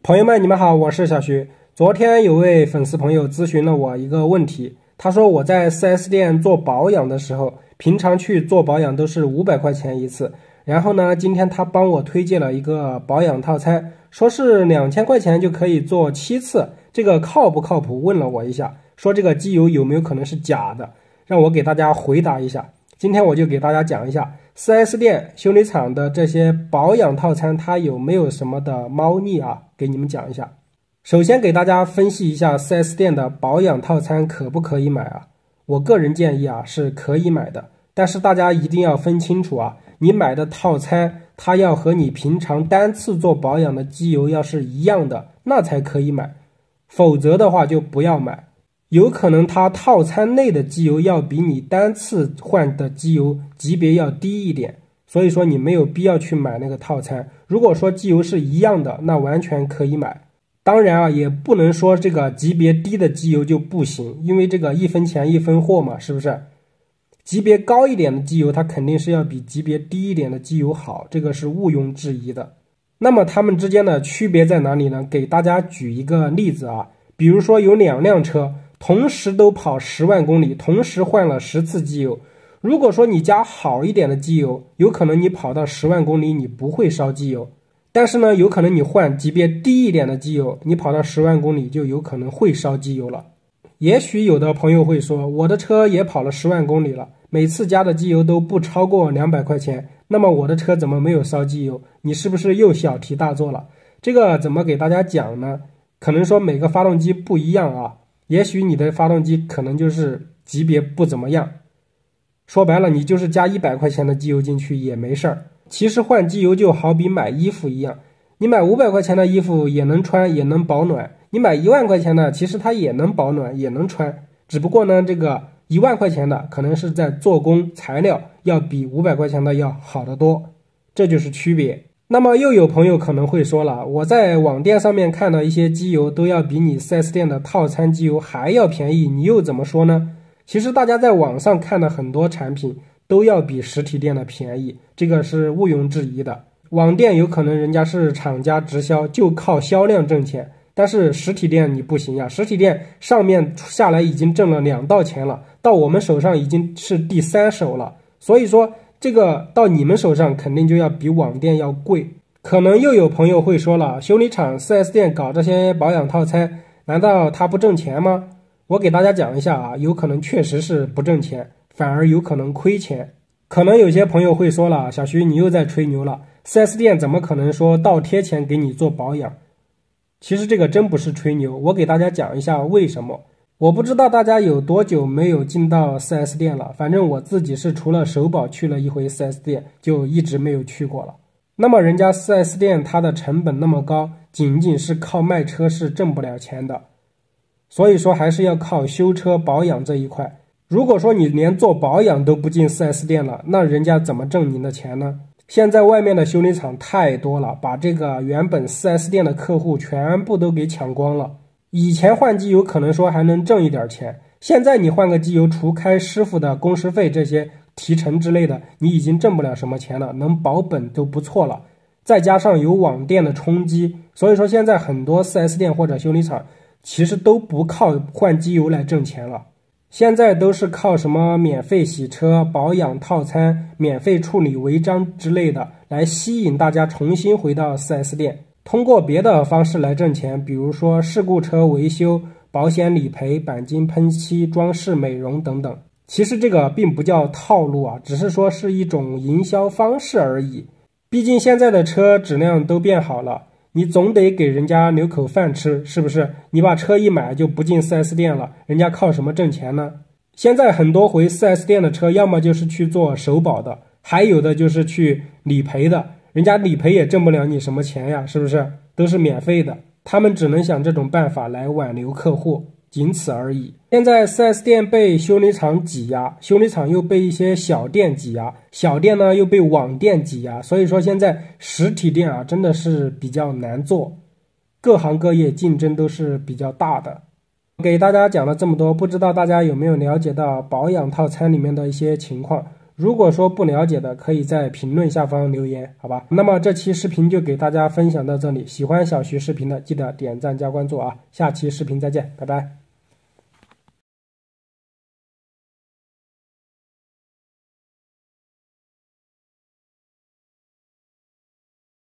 朋友们，你们好，我是小徐。昨天有位粉丝朋友咨询了我一个问题，他说我在 4S 店做保养的时候，平常去做保养都是500块钱一次，然后呢，今天他帮我推荐了一个保养套餐，说是2000块钱就可以做7次，这个靠不靠谱？问了我一下，说这个机油有没有可能是假的，让我给大家回答一下。今天我就给大家讲一下 4S 店修理厂的这些保养套餐，它有没有什么的猫腻啊？给你们讲一下。首先给大家分析一下 4S 店的保养套餐可不可以买啊？我个人建议啊是可以买的，但是大家一定要分清楚啊，你买的套餐它要和你平常单次做保养的机油要是一样的，那才可以买，否则的话就不要买。有可能它套餐内的机油要比你单次换的机油级别要低一点，所以说你没有必要去买那个套餐。如果说机油是一样的，那完全可以买。当然啊，也不能说这个级别低的机油就不行，因为这个一分钱一分货嘛，是不是？级别高一点的机油它肯定是要比级别低一点的机油好，这个是毋庸置疑的。那么它们之间的区别在哪里呢？给大家举一个例子啊，比如说有2辆车同时都跑10万公里，同时换了10次机油。如果说你加好一点的机油，有可能你跑到10万公里你不会烧机油，但是呢，有可能你换级别低一点的机油，你跑到10万公里就有可能会烧机油了。也许有的朋友会说，我的车也跑了10万公里了，每次加的机油都不超过200块钱，那么我的车怎么没有烧机油？你是不是又小题大做了？这个怎么给大家讲呢？可能说每个发动机不一样啊，也许你的发动机可能就是级别不怎么样，说白了你就是加100块钱的机油进去也没事儿。其实换机油就好比买衣服一样，你买500块钱的衣服也能穿也能保暖，你买1万块钱的其实它也能保暖也能穿，只不过呢这个1万块钱的可能是在做工材料要比500块钱的要好得多，这就是区别。那么又有朋友可能会说了，我在网店上面看到一些机油都要比你 4S 店的套餐机油还要便宜，你又怎么说呢？其实大家在网上看的很多产品都要比实体店的便宜，这个是毋庸置疑的。网店有可能人家是厂家直销，就靠销量挣钱，但是实体店你不行呀，实体店上面下来已经挣了2道钱了，到我们手上已经是第3手了，所以说这个到你们手上肯定就要比网店要贵。可能又有朋友会说了，修理厂 4S 店搞这些保养套餐，难道他不挣钱吗？我给大家讲一下啊，有可能确实是不挣钱，反而有可能亏钱。可能有些朋友会说了，小徐你又在吹牛了， 4S 店怎么可能说倒贴钱给你做保养？其实这个真不是吹牛，我给大家讲一下为什么。我不知道大家有多久没有进到 4S 店了，反正我自己是除了首保去了一回 4S 店，就一直没有去过了。那么人家 4S 店它的成本那么高，仅仅是靠卖车是挣不了钱的，所以说还是要靠修车保养这一块。如果说你连做保养都不进 4S 店了，那人家怎么挣你的钱呢？现在外面的修理厂太多了，把这个原本 4S 店的客户全部都给抢光了。以前换机油可能说还能挣一点钱，现在你换个机油，除开师傅的工时费这些提成之类的，你已经挣不了什么钱了，能保本都不错了。再加上有网店的冲击，所以说现在很多 4S 店或者修理厂其实都不靠换机油来挣钱了，现在都是靠什么免费洗车、保养套餐、免费处理违章之类的来吸引大家重新回到 4S 店，通过别的方式来挣钱，比如说事故车维修、保险理赔、钣金喷漆、装饰美容等等。其实这个并不叫套路啊，只是说是一种营销方式而已。毕竟现在的车质量都变好了，你总得给人家留口饭吃，是不是？你把车一买就不进 4S 店了，人家靠什么挣钱呢？现在很多回 4S 店的车，要么就是去做首保的，还有的就是去理赔的，人家理赔也挣不了你什么钱呀，是不是？都是免费的，他们只能想这种办法来挽留客户，仅此而已。现在 4S 店被修理厂挤压，修理厂又被一些小店挤压，小店呢又被网店挤压，所以说现在实体店啊真的是比较难做，各行各业竞争都是比较大的。给大家讲了这么多，不知道大家有没有了解到保养套餐里面的一些情况？ 如果说不了解的，可以在评论下方留言，好吧？那么这期视频就给大家分享到这里，喜欢小徐视频的记得点赞加关注啊，下期视频再见，拜拜。